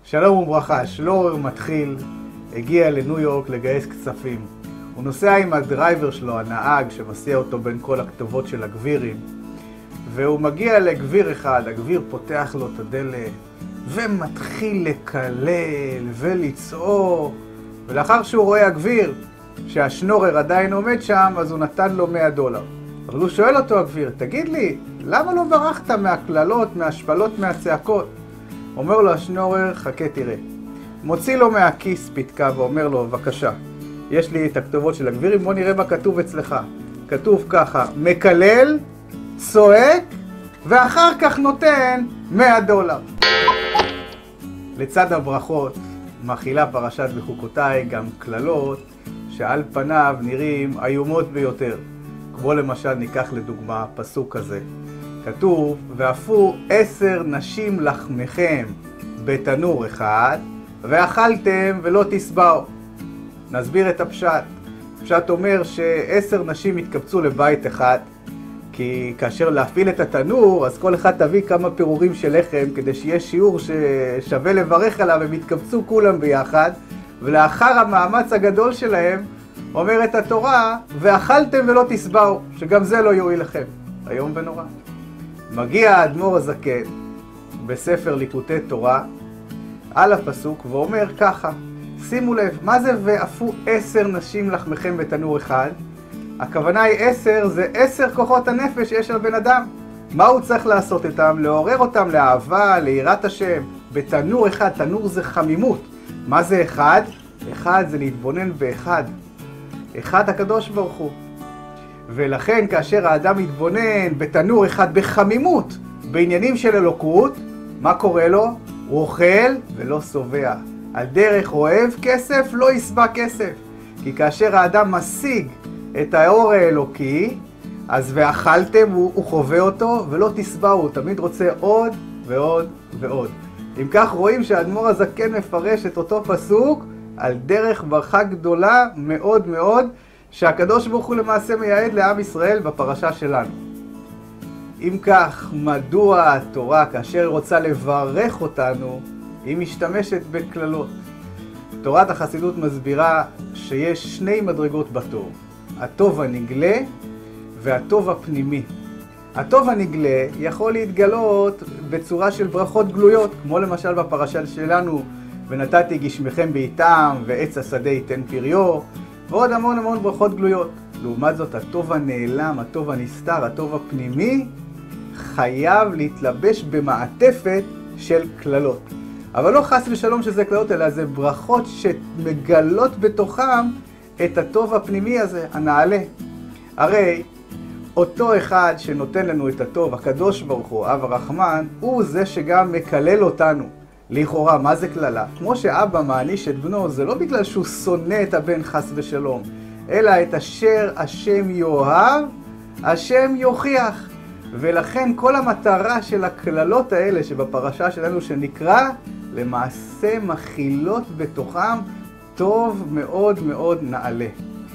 שלום וברכה, שלום מתחיל, הגיע לניו יורק לגייס כספים. הוא נוסע עם הדרייבר שלו, הנהג שמסיע אותו בין כל הכתובות של הגבירים. והוא מגיע לגביר אחד, הגביר פותח לו את הדלת ומתחיל לקלל ולצעוק. ולאחר שהוא רואה הגביר שהשנורר עדיין עומד שם, אז הוא נתן לו $100. אבל הוא שואל אותו הגביר, תגיד לי, למה לא ברחת מהקללות, מהשפלות, מהצעקות? אומר לו השנורר, חכה תראה. מוציא לו מהכיס פתקה ואומר לו, בבקשה, יש לי את הכתובות של הגבירים, בוא נראה מה כתוב אצלך. כתוב ככה, מקלל, צועק, ואחר כך נותן $100. לצד הברכות, מכילה פרשת בחוקותיי גם קללות שעל פניו נראים איומות ביותר. כמו למשל ניקח לדוגמה פסוק כזה. כתוב, ואפו 10 נשים לחמכם בתנור אחד, ואכלתם ולא תשבעו. נסביר את הפשט. הפשט אומר ש10 נשים התקבצו לבית אחד, כי כאשר להפעיל את התנור, אז כל אחד תביא כמה פירורים של לחם, כדי שיהיה שיעור ששווה לברך עליו, הם התקבצו כולם ביחד, ולאחר המאמץ הגדול שלהם, אומרת התורה, ואכלתם ולא תשבעו, שגם זה לא יועיל לכם. היום ונורא. מגיע האדמו"ר הזקן בספר ליקוטי תורה על הפסוק ואומר ככה, שימו לב, מה זה ואפו 10 נשים לחמכם בתנור אחד? הכוונה היא 10, זה 10 כוחות הנפש שיש על בן אדם. מה הוא צריך לעשות איתם? לעורר אותם לאהבה, ליראת השם. בתנור אחד, תנור זה חמימות. מה זה אחד? אחד זה להתבונן באחד. אחד הקדוש ברוך הוא. ולכן כאשר האדם מתבונן בתנור אחד בחמימות, בעניינים של אלוקות, מה קורה לו? הוא אוכל ולא שבע. על דרך אוהב כסף, לא ישבע כסף. כי כאשר האדם משיג את האור האלוקי, אז ואכלתם, הוא חווה אותו ולא תשבעו, הוא תמיד רוצה עוד ועוד ועוד. אם כך רואים שהאדמו"ר הזקן מפרש את אותו פסוק על דרך ברכה גדולה מאוד מאוד, שהקדוש ברוך הוא למעשה מייעד לעם ישראל בפרשה שלנו. אם כך, מדוע התורה, כאשר היא רוצה לברך אותנו, היא משתמשת בקללות? תורת החסידות מסבירה שיש 2 מדרגות בטוב. הטוב הנגלה והטוב הפנימי. הטוב הנגלה יכול להתגלות בצורה של ברכות גלויות, כמו למשל בפרשה שלנו, ונתתי גשמיכם בעיתם ועץ השדה ייתן פריו, ועוד המון ברכות גלויות. לעומת זאת, הטוב הנעלם, הטוב הנסתר, הטוב הפנימי, חייב להתלבש במעטפת של קללות. אבל לא חס ושלום שזה קללות, אלא זה ברכות שמגלות בתוכם את הטוב הפנימי הזה, הנעלה. הרי אותו אחד שנותן לנו את הטוב, הקדוש ברוך הוא, אב הרחמן, הוא זה שגם מקלל אותנו. לכאורה, מה זה קללה? כמו שאבא מעניש את בנו, זה לא בגלל שהוא שונא את הבן חס ושלום, אלא את אשר השם יאהב, השם יוכיח. ולכן כל המטרה של הקללות האלה שבפרשה שלנו שנקרא, למעשה מכילות בתוכם טוב מאוד מאוד נעלה.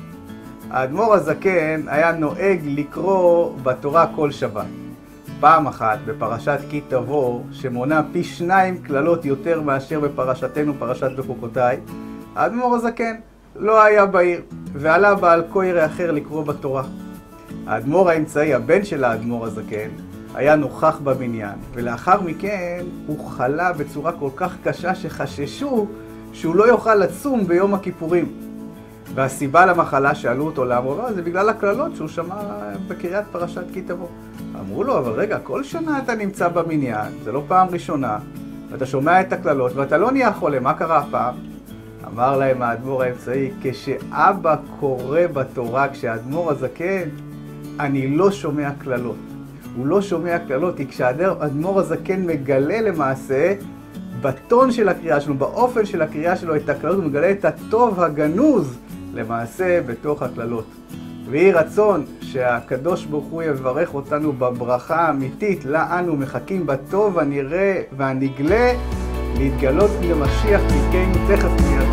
האדמו"ר הזקן היה נוהג לקרוא בתורה כל שבת. פעם אחת בפרשת כי תבוא, שמונה פי 2 קללות יותר מאשר בפרשתנו, פרשת בחוקותיי, האדמו"ר הזקן לא היה בעיר, ועלה בעל כויר אחר לקרוא בתורה. האדמו"ר האמצעי, הבן של האדמו"ר הזקן, היה נוכח בבניין, ולאחר מכן הוא חלה בצורה כל כך קשה שחששו שהוא לא יוכל לצום ביום הכיפורים. והסיבה למחלה שאלו אותו למה, לא, זה בגלל הקללות שהוא שמע בקריאת פרשת כי תבוא. אמרו לו, אבל רגע, כל שנה אתה נמצא במניין, זה לא פעם ראשונה, ואתה שומע את הקללות ואתה לא נהיה חולה, מה קרה הפעם? אמר להם האדמו"ר האמצעי, כשאבא קורא בתורה, כשהאדמו"ר הזקן, אני לא שומע קללות. הוא לא שומע קללות, כי כשהאדמו"ר הזקן מגלה למעשה, בטון של הקריאה שלו, באופן של הקריאה שלו את הקללות, הוא מגלה את הטוב הגנוז למעשה בתוך הקללות. ויהי רצון שהקדוש ברוך הוא יברך אותנו בברכה האמיתית, לה אנו מחכים בטוב הנראה והנגלה, להתגלות למשיח צדקנו תכף מיד.